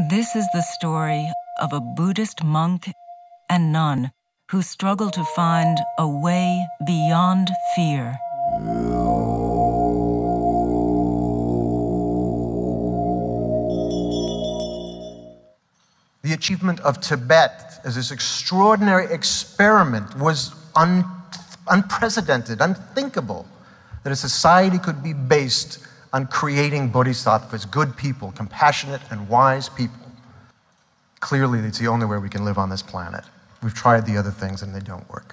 This is the story of a Buddhist monk and nun who struggle to find a way beyond fear. The achievement of Tibet as this extraordinary experiment was unprecedented, unthinkable, that a society could be based on creating bodhisattvas, good people, compassionate and wise people. Clearly, it's the only way we can live on this planet. We've tried the other things and they don't work.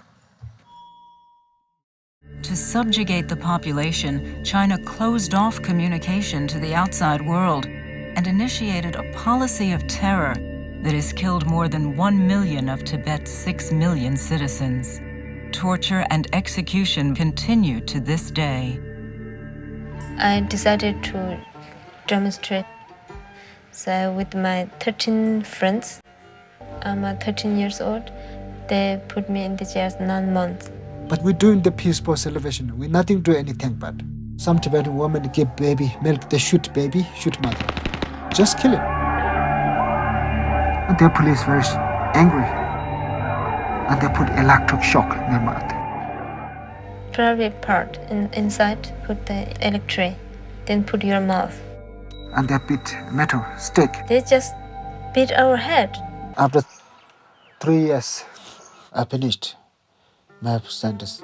To subjugate the population, China closed off communication to the outside world and initiated a policy of terror that has killed more than 1 million of Tibet's 6 million citizens. Torture and execution continue to this day. I decided to demonstrate. So with my 13 friends, I'm 13 years old, they put me in the jail 9 months. But we're doing the peaceful celebration. We nothing do anything bad. Some Tibetan women give baby milk, they shoot baby, shoot mother. Just kill it. And the police very angry. And they put electric shock in their mouth. Private part inside, put the electric, then put your mouth. And they beat metal stick. They just beat our head. After 3 years, I finished my sentence.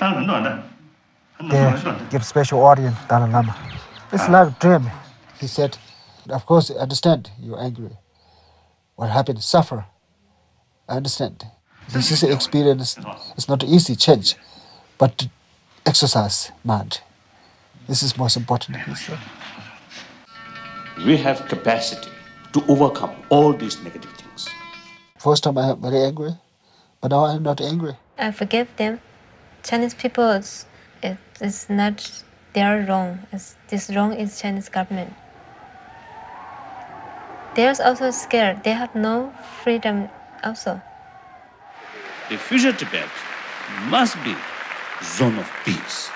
They give special audience, Dalai Lama. It's like a dream. He said, of course, I understand you're angry. What happened? Suffer. I understand. This is an experience. It's not an easy change, but exercise mind. This is most important, he said. We have capacity to overcome all these negative things. First time I am very angry, but now I'm not angry. I forgive them. Chinese people, it's not their wrong. This wrong is Chinese government. They're also scared. They have no freedom also. The future Tibet must be a zone of peace.